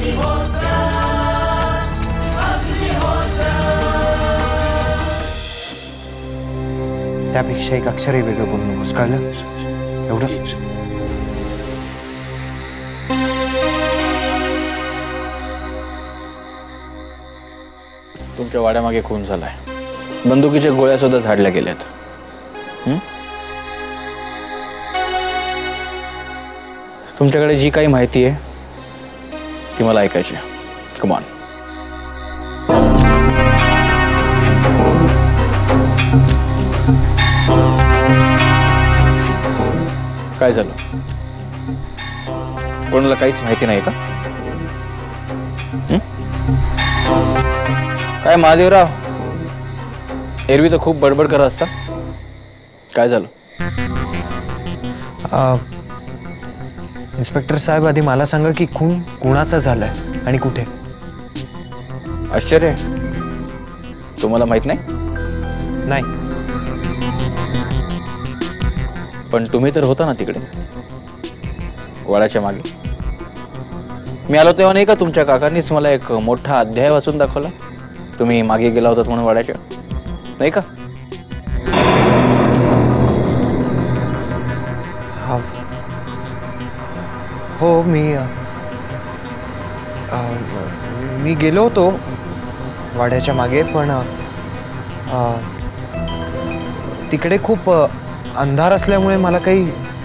त्यापेक्षा एक अक्षरही वेगळं बोलू नकोस, कळलं? एवढं. तुमच्या वाड्यामागे खून झालाय, बंदुकीच्या गोळ्या सुद्धा झाडल्या गेल्यात. तुमच्याकडे जी काही माहिती आहे ती मला ऐकायची. Come on. काय झालं? कोणाला काहीच माहिती नाही का? काय महादेवराव, एरवी तर खूप बडबड करत असता, काय झालं? इन्स्पेक्टर साहेब, आधी मला सांगा की खून कुणाचा झालाय आणि कुठे? आश्चर्य, तुम्हाला माहित नाही? नाही. पण तुम्ही तर होता ना तिकडे वाड्याच्या मागे. मी आलो तेव्हा नाही का तुमच्या काकांनीच मला एक मोठा अध्याय वाचून दाखवला. तुम्ही मागे गेला होतात म्हणून वाड्याच्या, नाही का? हो, मी गेलो होतो वाड्याच्या मागे, पण तिकडे खूप अंधार असल्यामुळे मला काही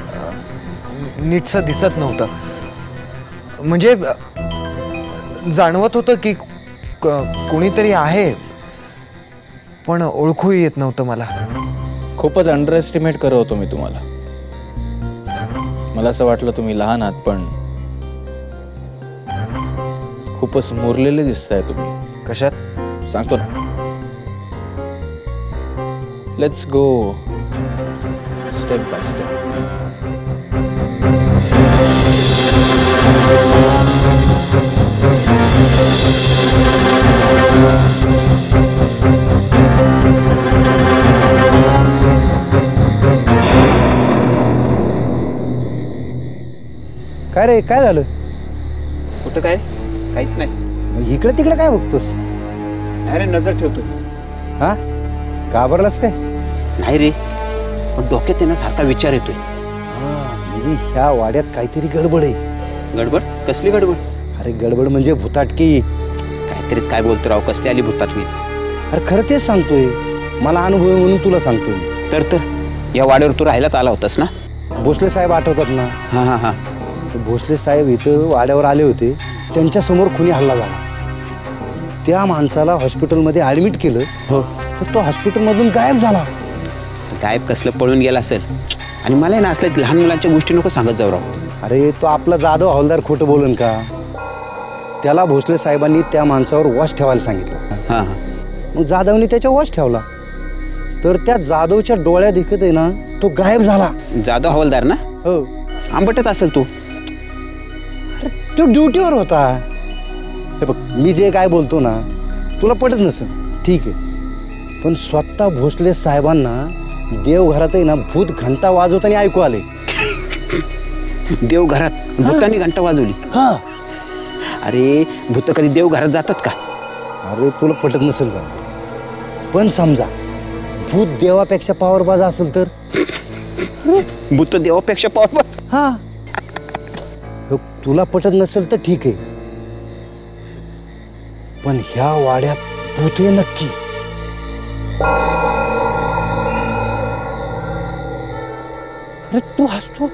नीटसं दिसत नव्हतं. म्हणजे जाणवत होतं की कोणीतरी आहे, पण ओळखूही येत नव्हतं मला. खूपच अंडर एस्टिमेट करत होतो मी तुम्हाला. मला असं वाटलं तुम्ही लहान आहात, पण खूपच मुरलेले दिसताय तुम्ही. कशात? सांगतो ना. Let's go step by step. काय रे, काय झालं? कुठं काय? काहीच नाही. इकडे तिकडे काय बघतोस? अरे नजर ठेवतो. हा, घाबरलास काय? नाही रे, पण डोक्यात त्यांना सारखा विचार येतोय. म्हणजे ह्या वाड्यात काहीतरी गडबड आहे. गडबड? कसली गडबड? अरे गडबड म्हणजे भुताटकी. काहीतरीच काय बोलतो राव, कसली आली भूतात होईल? अरे खरं तेच सांगतोय, मला अनुभव म्हणून तुला सांगतोय. तर या वाड्यावर तू राहायलाच आला होतास ना? भोसले साहेब आठवतात ना? हां हां हां. भोसले साहेब इथं वाड्यावर आले होते, त्यांच्यासमोर खुनी हल्ला झाला. त्या माणसाला हॉस्पिटलमध्ये ॲडमिट केलं. हो. तर तो हॉस्पिटलमधून गायब झाला. गायब कसलं, पळून गेला असेल. आणि मला ना असल्या लहान मुलांच्या गोष्टी नको सांगत जाऊ राव. अरे तो आपला जाधव हवालदार खोटं बोलन का? त्याला भोसले साहेबांनी त्या माणसावर वॉच ठेवायला सांगितलं. हां हां. मग जाधवनी त्याच्या वॉच ठेवला, तर त्या जाधवच्या डोळ्यात दिसत आहे ना, तो गायब झाला. जाधव हवालदार ना? हो. आंबटच असेल तू. अरे तो ड्युटीवर होता. हे बघ, मी जे काय बोलतो ना तुला पटत नसेल, ठीक आहे, पण स्वतः भोसले साहेबांना देवघरात आहे ना भूत घंटा वाजवताना ऐकू आले. देवघरात भूतांनी घंटा वाजवली? हा. अरे भूत कधी देवघरात जातात का? अरे तुला पटत नसेल सांगतो, पण समजा भूत देवापेक्षा पॉवरबाज असेल तर? भूत देवापेक्षा पॉवरबाज? हा. तुला पटत नसेल तर ठीक आहे, पण ह्या वाड्यात भूत आहे नक्की. अरे तू हसतो?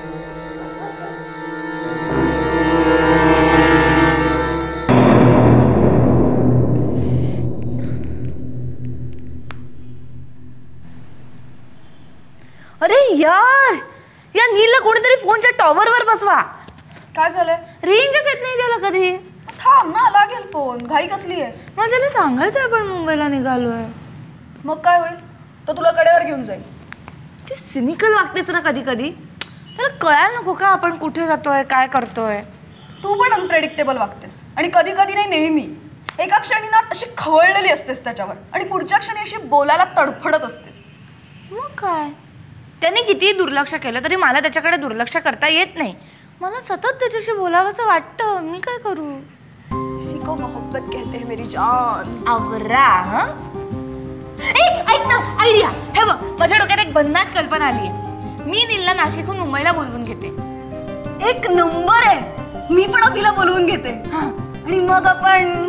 अरे यार, या नीलला कोणीतरी फोनच्या टॉवरवर बसवा. काय झालंय? रेंजच येत नाही त्याला कधी. थांब ना, लागेल फोन. घाई कसली आहे? मला त्याला सांगायचं आपण मुंबईला निघालोय. मग काय होईल? तो तुला कडेवर घेऊन जाईल. ती सिनिकल वागतेच ना कधी कधी. त्याला कळायला नको का आपण कुठे जातोय, काय करतोय? तू पण अनप्रेडिक्टेबल वागतेस, आणि कधी कधी नाही, नेहमी. एका क्षणी ना अशी खवळलेली असतेस त्याच्यावर, आणि पुढच्या क्षणी अशी बोलायला तडफडत असतेस. मग काय, त्याने कितीही दुर्लक्ष केलं तरी मला त्याच्याकडे दुर्लक्ष करता येत नाही. मला सतत त्याच्याशी बोलावंसं वाटतं. मी काय करू? इसी को मोहब्बत कहते हैं मेरी जान. आवरा हा? ऐक ना, आयडिया. हे बघ, माझ्या डोक्यात एक भन्नाट कल्पना आली आहे. मी नीलला नाशिकहून मुंबईला बोलवून घेते. एक नंबर आहे. मी पण अभिला बोलवून घेते. आणि मग आपण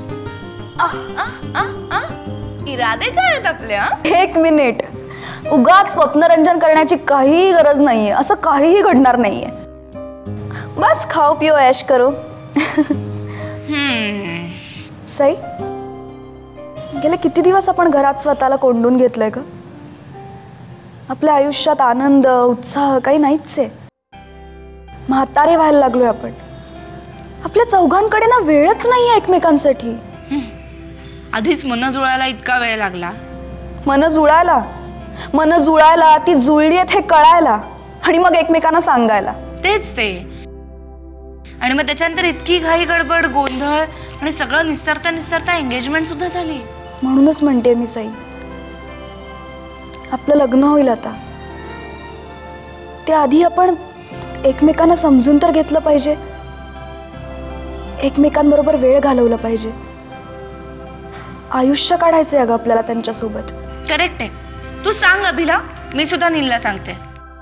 इरादे काय आहेत आपले? एक मिनिट. उगाच स्वप्नरंजन करण्याची काहीही गरज नाहीये. असं काहीही घडणार नाहीये. बस खाओ पिओ ऐश करो. सई, गेले किती दिवस आपण घरात स्वतःला कोंडून घेतलंय का? आपल्या आयुष्यात आनंद उत्साह काही नाहीच आहे. म्हातारे व्हायला लागलोय आपण. आपल्या चौघांकडे ना वेळच नाहीये एकमेकांसाठी. आधीच मन जुळायला इतका वेळ लागला. मन जुळायला ती जुळली आहेत हे कळायला आणि मग एकमेकांना सांगायला. तेच ते. आणि मग त्याच्यानंतर इतकी घाई गडबड गोंधळ आणि सगळं निसरता एंगेजमेंट सुद्धा झाली. म्हणूनच म्हणते मी सई, आपलं लग्न होईल आता. त्याआधी आपण एकमेकांना समजून तर घेतलं पाहिजे. एकमेकांबरोबर वेळ घालवला पाहिजे. आयुष्य काढायचंय अगं आपल्याला त्यांच्यासोबत. करेक्ट आहे. तू सांग अभिला, मी सुद्धा नीलला सांगते.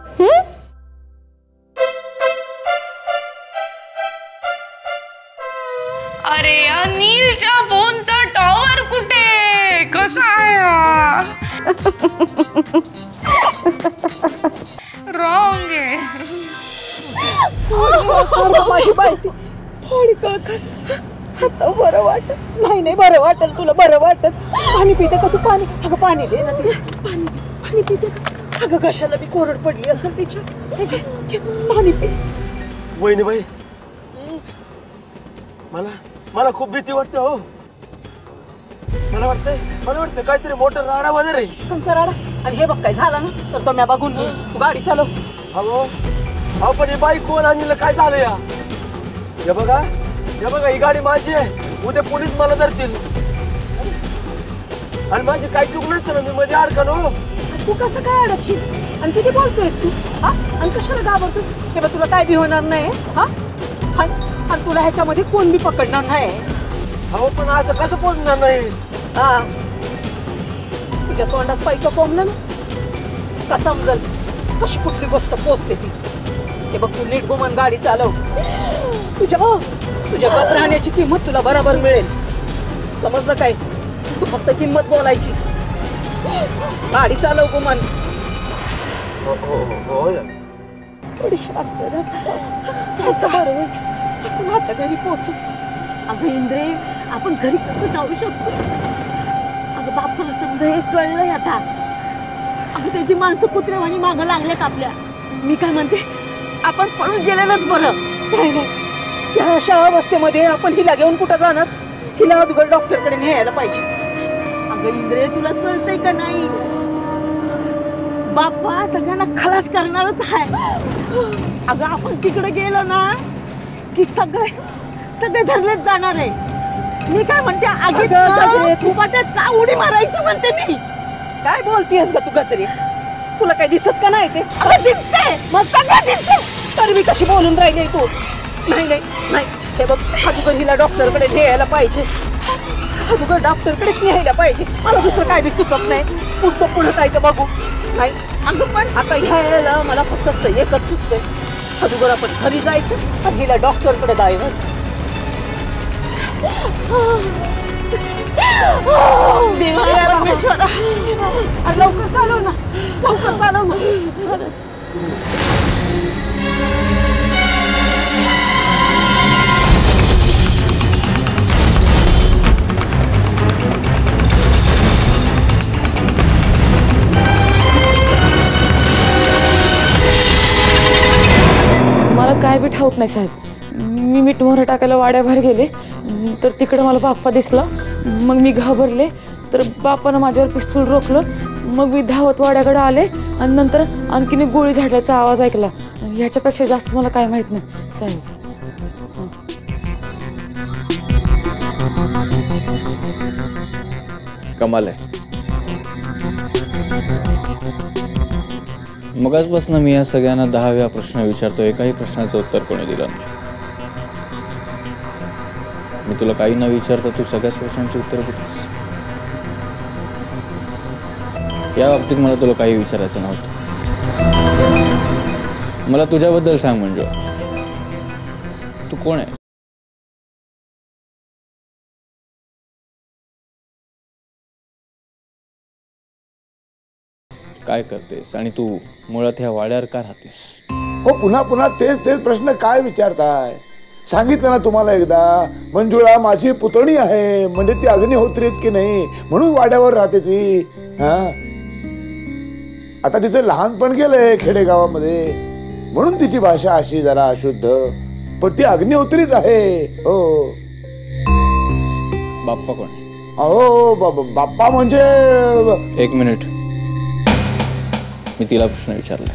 अरे या नीलच्या फोनचा टॉवर कुठे? कसा आहे? रॉंग आहे. माझी माहिती थोडी कळकळ. असं बरं वाटत नाही. बरं वाटेल तुला, बरं वाटत. पाणी पिते का तू? पाणी. अगं पाणी दे ना. पाणी पिते का? अगं कशाला मी कोरड पडली असेल तिच्या. पाणी पी. वहिनी बाई, मला खूप भीती वाटते हो. मला वाटतं काहीतरी मोठं राडा वगैरे. तुमचा राडा. आणि हे बघ काय झालं ना तर तो मी बघून तू गाडी चालव. अहो पण ही बाई कोण आणलं? काय झालं या? हे बघा ही गाडी माझी आहे. उद्या पोलीस मला धरतील आणि माझी काही चूक नसतं ना. मी मध्ये अडकलो. तू कसं काय अडकशील? आणि किती बोलतोयस तू? हा? आणि कशाला घाबरतोस? हे बघ तुला काय बी होणार नाही. हा? आणि तुला ह्याच्यामध्ये कोण बी पकडणार नाही. अहो पण असं कसं पोचणार नाही? हा, तुझ्या तोंडात पैसा कोंबलं ना का समजल कशी कुठली गोष्ट पोचते ती. हे बघ तू नीट गुमान गाडी चालव. तुझ्या गत राहण्याची किंमत तुला बरोबर मिळेल. समजलं काय? तू फक्त किंमत बोलायची. गाडी चालव गुमान. थोडीशी असं बरोबर आपण आता घरी पोहोचू. अगं इंद्रे, आपण घरी कसं जाऊ शकतो? अगं बापाला समजा हे कळलंय आता. अगं त्याची माणसं कुत्र्यावाणी मागं लागल्यात आपल्या. मी काय म्हणते, आपण पळून गेलेलंच बरं. नाही, त्या अशा अवस्थेमध्ये आपण हिला घेऊन कुठं जाणार? हिला अगोदर डॉक्टरकडे न्यायला पाहिजे. अगं इंद्रे, तुला कळतंय का नाही? बाप्पा सगळ्यांना खलास करणारच आहे. अगं आपण तिकडे गेलो ना की सगळे धरलेच जाणार आहे. मी काय म्हणते, आगे तू वाटत उडी मारायची म्हणते मी. काय बोलतेस का तू गजरे? तुला काय दिसत का नाही? ते दिसते, मग सगळं दिसते. तर मी कशी बोलून राहिली तू? नाही. हे बघ, अगोदर हिला डॉक्टरकडे न्यायला पाहिजे. अगोदर डॉक्टरकडेच न्यायला पाहिजे. मला दुसरं काय बी सुचत नाही. पुढं काय तर बघू. नाही अगं पण आता ह्याला मला फक्त एकच सुचतंय. अगोदर आपण घरी जायचं आणि हिला डॉक्टरकडे जायचं. लवकर चालव ना. मला काय बी ठाऊक नाही साहेब. मी मीठ मोहर टाकायला वाड्याबाहेर गेले तर तिकडे मला बाप्पा दिसला. मग मी घाबरले तर बाप्पानं माझ्यावर पिस्तूल रोखलं. मग मी धावत वाड्याकडे आले आणि नंतर आणखीन एक गोळी झाडल्याचा आवाज ऐकला. ह्याच्यापेक्षा जास्त मला काय माहित नाही साहेब. कमाल आहे. मगाचपासून मी या सगळ्यांना 10 वेळा प्रश्न विचारतो, एकाही प्रश्नाचं उत्तर कोणी दिलं नाही. मी तुला काही न विचारता तू सगळ्याच प्रश्नांची उत्तर देतोस. या बाबतीत मला तुला काही विचारायचं नव्हतं. मला तुझ्याबद्दल सांग मंजू. तू कोण आहे? काय करतेस आणि तू मुळात ह्या वाड्यावर का राहतेस? हो, पुन्हा पुन्हा तेच तेच प्रश्न काय विचारताय? सांगितलं ना तुम्हाला एकदा, मंजुळा माझी पुतणी आहे, म्हणजे ती अग्निहोत्रीच की नाही म्हणून वाड्यावर राहते ती. हा, आता तिचं लहानपण गेलंय खेडेगावामध्ये म्हणून तिची भाषा अशी जरा अशुद्ध, पण ती अग्निहोत्रीच आहे. हो. बाप्पा कोण आहे? अहो बाप्पा म्हणजे एक मिनिट, मी तिला प्रश्न विचारलाय.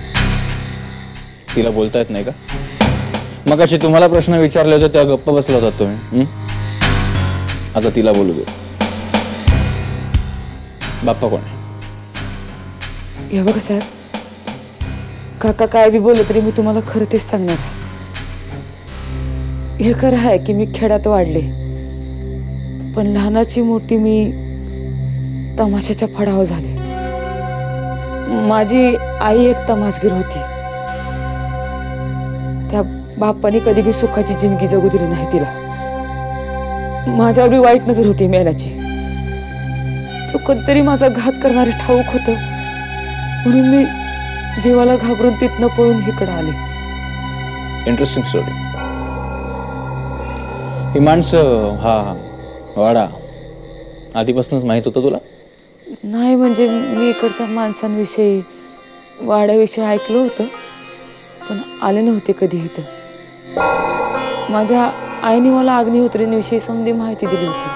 तिला बोलता येत नाही का? मग अशी तुम्हाला प्रश्न विचारले होते तेव्हा गप्प बसला होता तुम्ही. आता तिला बोलू दे. बाप्पा कोण आहे? हे बघा साहेब, काका काय बी बोलले तरी मी तुम्हाला खरं तेच सांगणार. हे खरं आहे की मी खेड्यात वाढले, पण लहानाची मोठी मी तमाशाच्या फडावर झाले. माझी आई एक तमासगीर होती. त्या बाप्पाने कधी बी सुखाची जिंदगी जगू दिली नाही तिला. माझ्यावर वाईट नजर होती मेल्याची. तो कधीतरी माझा घात करणारे ठाऊक होतं, म्हणून मी जीवाला घाबरून तिथनं पळून इकडं आले. Interesting story. ही माणसं, हा वाडा आधीपासूनच माहित होतं तुला? नाही, म्हणजे मी इकडच्या माणसांविषयी वाड्याविषयी ऐकलं होतं, पण आले नव्हते कधी इथं. माझ्या आईने मला अग्निहोत्रींविषयी समधी माहिती दिली होती.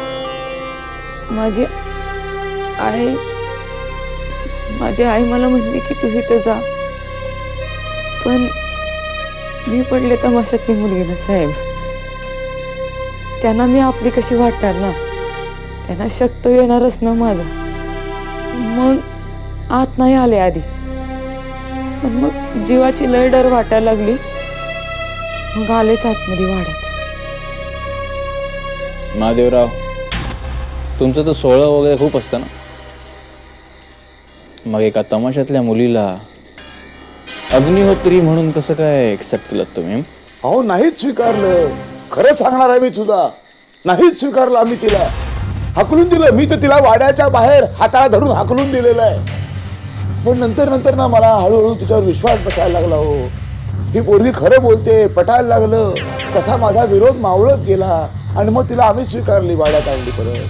माझी आई मला म्हणली की तू इथं जा, पण मी पडले तमाशातली मुलगी ना साहेब. त्यांना मी आपली कशी वाटणार ना, त्यांना शक्त येणारच ना माझा. मग आत नाही आले आधी, पण मग जीवाची लय डर वाटायला लागली. मग आलेच आतमध्ये वाड्यात. महादेवराव, तुमचं तर सोहळं वगैरे खूप असतं ना, मग एका तमाशातल्या मुलीला अग्निहोत्री म्हणून कसं काय एक्सेप्ट केलं तुम्ही? अहो, नाहीच स्वीकारलं. खरं सांगणार आहे मी सुद्धा, नाहीच स्वीकारलं आम्ही तिला. हाकलून दिलं. मी तर तिला वाड्याच्या बाहेर हाताला धरून हाकलून दिलेलं आहे. पण नंतर नंतर ना मला हळूहळू तिच्यावर विश्वास बसायला लागला. हो, ही पोरगी खरं बोलते पटायला लागलं. तसा माझा विरोध मावळत गेला आणि मग तिला आम्ही स्वीकारली, वाड्यात आणली परत.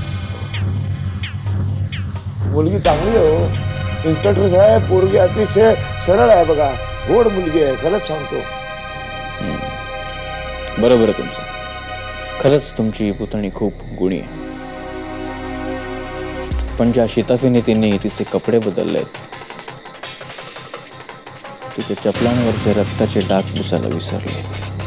मुलगी चांगली आहे हो इन्स्पेक्टर साहेब. पोरगी अतिशय सरळ आहे बघा, गोड मुलगी आहे, खरंच सांगतो. बरोबर आहे तुमचं. खरंच तुमची पुतणी खूप गुणी आहे. पण ज्या शिताफीने तिने तिचे कपडे बदललेत, तिचे चपलांवरचे रक्ताचे डाग पुसायला विसरले.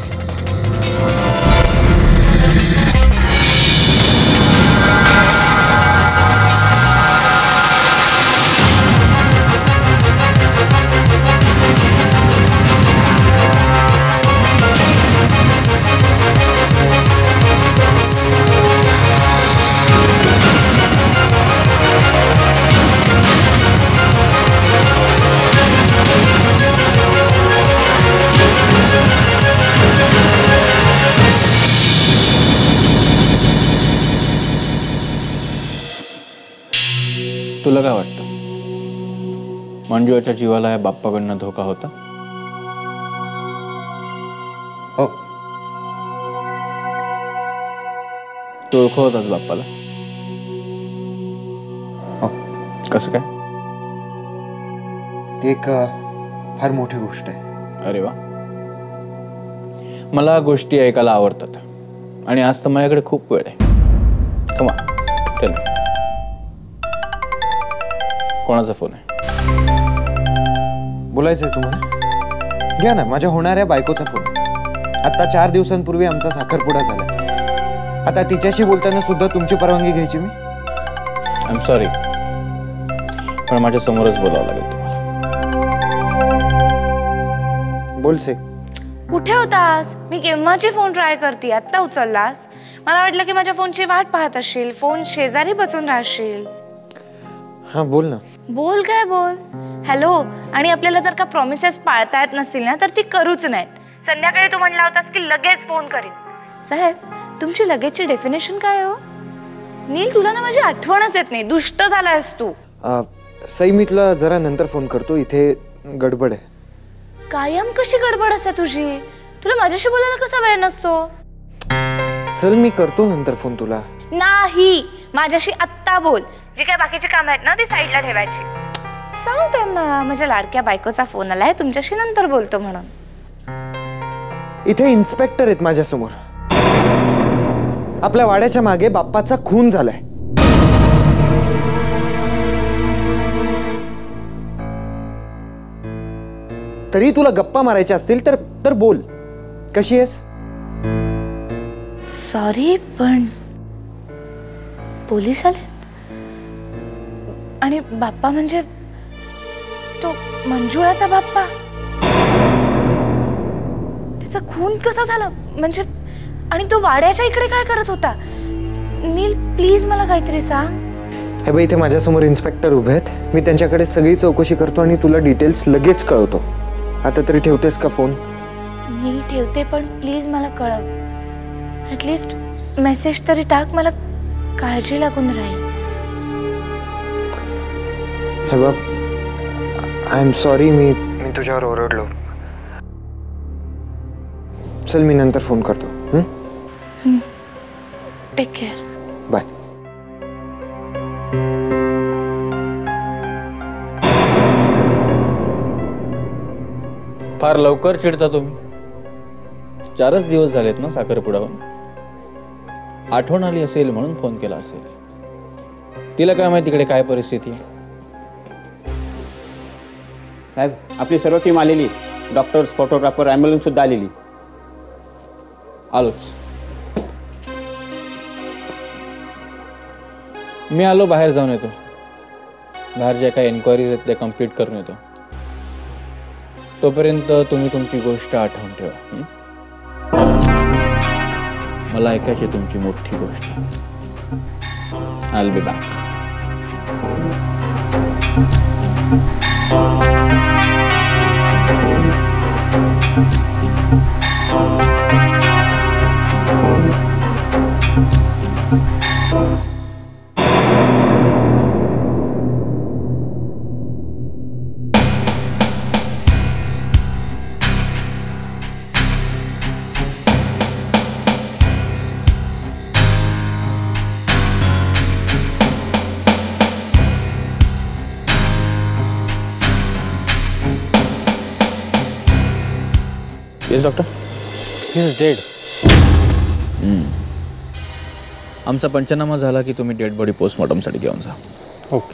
तुला काय वाटतं, मंजुळाच्या जीवाला या बाप्पाकडनं धोका होता? हो. तू ओळखत होतास बाप्पाला? हो. कसं काय? ती एक फार मोठी गोष्ट आहे. अरे वा, मला गोष्टी ऐकायला आवडतात आणि आज तर माझ्याकडे खूप वेळ आहे. कमा टेल मी. कोणाचा फोन आहे? बोलायचंय तुम्हाला? घ्या ना, माझ्या होणाऱ्या बायकोचा फोन. आता 4 दिवसांपूर्वी आमचा साखरपुडा झाला. आता तिच्याशी बोलताना सुद्धा तुमची परवानगी घ्यायची मी? आय एम सॉरी, पण माझ्या समोरच बोलावं लागेल तुम्हाला. बोल से. कुठे होतास? मी केव्हाची फोन ट्राय करते, आत्ता उचललास. मला वाटलं की माझ्या फोनची वाट पाहत असशील, फोन शेजारी बसून राहशील. हा बोल ना. बोल काय बोल. हॅलो. आणि आपल्याला जर का प्रॉमिसेस पाळता येत नसतील ना तर ती करूच नाहीत. संध्याकाळी तू म्हणला होतास की लगेच फोन करीन. साहेब, तुमची लगेचची डेफिनेशन काय हो? नील, तुला ना माझी आठवणच येत नाही. दुष्ट झालायस तू. सई, मी तुला जरा नंतर फोन करतो, इथे गडबड आहे. कायम कशी गडबड असते तुझी? तुला माझ्याशी बोलायला कसा वेळ नसतो? चल, मी करतो नंतर फोन तुला. नाही, माझ्याशी आत्ता बोल. जी काय बाकीची कामं आहेत ना ती साईडला ठेवायची. सांग त्यांना माझ्या लाडक्या बायकोचा फोन आलाय, तुमच्याशी नंतर बोलतो म्हणून. इथे इन्स्पेक्टर आहेत माझ्यासमोर. आपल्या वाड्याच्या मागे बाप्पाचा खून झालाय. तरी तुला गप्पा मारायच्या असतील तर बोल. कशी आहेस? सॉरी, पण पोलीस आलेत. आणि बाप्पा म्हणजे तो मंजुळाचा बाप्पा. त्याचा खून कसा झाला म्हणजे? आणि तो वाड्याच्या इकडे काय करत होता? नील, प्लीज मला काहीतरी सांग. हे बाई, इथे माझ्यासमोर इन्स्पेक्टर उभे आहेत. मी त्यांच्याकडे सगळी चौकशी करतो आणि तुला डिटेल्स लगेच कळवतो. आता तरी ठेवतेस का फोन? नील, ठेवते, पण प्लीज मला कळव. ॲटलिस्ट मेसेज तरी टाक, मला काळजी लागून राहील. हे बघ, आय एम सॉरी. मी तुझ्यावर ओरडलो. चल, मी नंतर फोन करतो. Take care. बाय. फार लवकर चिडता तुम्ही. 4च दिवस झालेत ना साखरपुड्यावर. आठवण आली असेल म्हणून फोन केला असेल. तिला काय माहिती तिकडे काय परिस्थिती आहे. साहेब, आपली सर्व टीम आलेली. डॉक्टर्स, फोटोग्राफर, ॲम्ब्युलन्स सुद्धा आलेली. आलोच. मी आलो, बाहेर जाऊन येतो. बाहेर ज्या काही एन्क्वायरीज आहेत त्या कम्प्लीट करून येतो. तोपर्यंत तुम्ही तुमची गोष्ट आठवून ठेवा. मला ऐकायची तुमची मोठी गोष्ट. I will be back. Yes doctor. He is dead. आमचा पंचनामा झाला की तुम्ही डेड बॉडी पोस्टमॉर्टमसाठी घेऊन जा. ओके.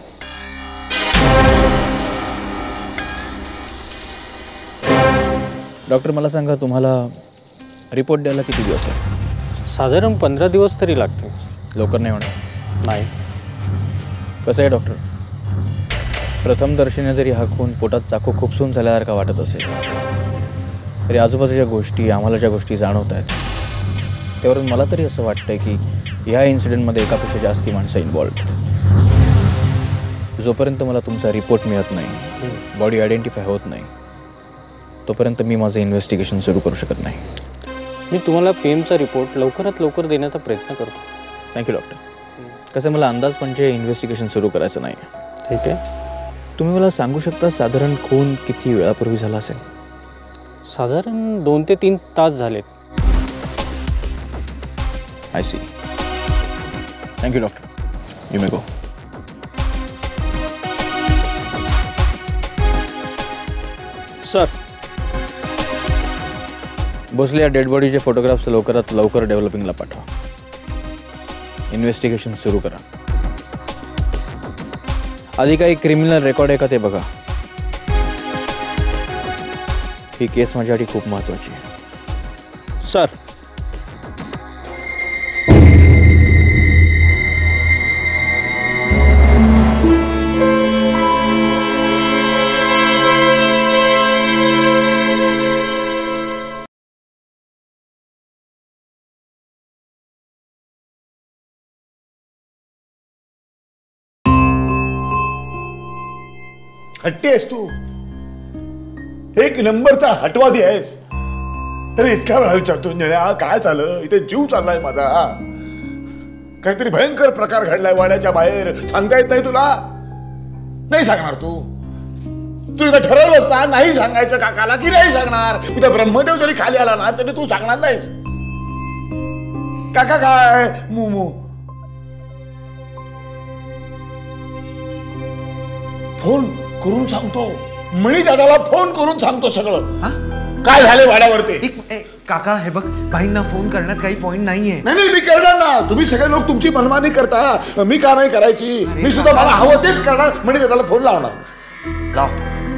डॉक्टर, मला सांगा, तुम्हाला रिपोर्ट द्यायला किती दिवस लागतील? साधारण 15 दिवस तरी लागतील. लवकर नाही होणार? नाही. कसं आहे डॉक्टर, प्रथम दर्शनी जरी हा खून पोटात चाकू खुपसून झाल्यासारखा वाटत असेल तरी आजूबाजूच्या गोष्टी, आम्हाला ज्या गोष्टी जाणवत आहेत त्यावरून मला तरी असं वाटतंय की ह्या इन्सिडेंटमध्ये एकापेक्षा जास्ती माणसं इन्व्हॉल्व आहेत. जोपर्यंत मला तुमचा रिपोर्ट मिळत नाही, बॉडी आयडेंटिफाय होत नाही, तोपर्यंत मी माझं इन्व्हेस्टिगेशन सुरू करू शकत नाही. मी तुम्हाला पीएमचा रिपोर्ट लवकरात लवकर देण्याचा प्रयत्न करतो. Thank you doctor. कसं मला अंदाज म्हणजे इन्व्हेस्टिगेशन सुरू करायचं नाही. ठीक आहे. तुम्ही मला सांगू शकता साधारण खून किती वेळापूर्वी झाला असेल? साधारण 2 ते 3 तास झालेत. I see. Thank you doctor. You may go. Sir, Bhosale, या डेड बॉडीचे फोटोग्राफ्स लवकरात लवकर डेव्हलपिंगला पाठवा. इन्व्हेस्टिगेशन सुरू करा. आधी काही क्रिमिनल रेकॉर्ड आहे का ते बघा. ही केस माझ्यासाठी खूप महत्त्वाची आहे. सर. हट्टी आहेस तू, एक नंबरचा हटवादी आहेस. तरी इतक्या वेळा विचारतो निळ्या काय झालं, इथे जीव चाललाय माझा, काहीतरी भयंकर प्रकार घडलाय वाड्याच्या बाहेर, सांगता येत नाही तुला? नाही सांगणार तू इथं ठरवलंस ना नाही सांगायचं काकाला की नाही सांगणार? उद्या ब्रह्मदेव जरी खाली आला ना तरी तू सांगणार नाहीस. काका काय मुमू फोन करून सांगतो, मणी दादाला फोन करून सांगतो सगळं काय झाले वाड्यावरती. काका हे बघ, भाईंना फोन करण्यात काही पॉइंट नाहीये. नाही मी करणार ना, तुम्ही सगळे लोक तुमची मनमानी करता, मी का नाही करायची? मी सुद्धा मला हवं तेच करणार, मणी दादाला फोन लावणार. लाव.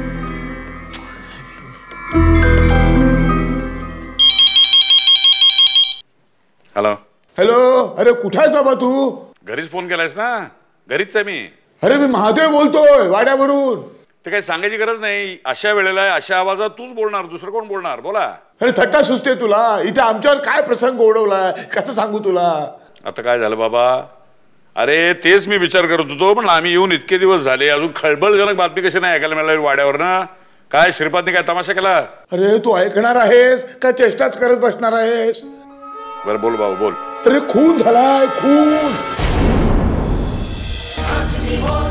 हॅलो हॅलो, अरे कुठे आहेस बाबा तू? घरीच फोन केलायस ना? घरीच आहे मी. अरे मी महादेव बोलतोय वाड्यावरून. ते काही सांगायची गरज नाही, अशा वेळेला अशा आवाजात तूच बोलणार, दुसरं कोण बोलणार? बोला. अरे थट्टा सुचते तुला, इथे आमच्यावर काय प्रसंग ओढवलाय कसं सांगू तुला? आता काय झालं बाबा? अरे तेच मी विचार करत होतो, पण आम्ही येऊन इतके दिवस झाले, अजून खळबळजनक बातमी कशी नाही ऐकायला मिळाली वाड्यावर ना? काय श्रीपादने काय तमाशा केला? अरे तू ऐकणार आहेस का चेष्टाच करत बसणार आहेस? बरं बोल भाऊ बोल. अरे खून झालाय, खून.